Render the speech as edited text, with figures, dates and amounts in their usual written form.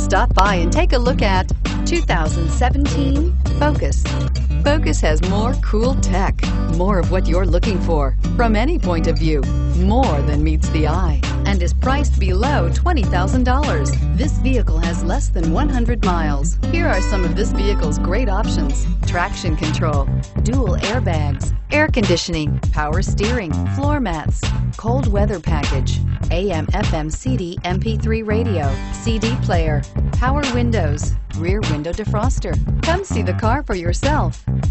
Stop by and take a look at 2017 Focus. Focus has more cool tech, more of what you're looking for from any point of view, more than meets the eye, and is priced below $20,000. This vehicle has less than 100 miles. Here are some of this vehicle's great options: traction control, dual airbags, air conditioning, power steering, floor mats, cold weather package, AM/FM CD MP3 radio, CD player, power windows, rear window defroster. Come see the car for yourself.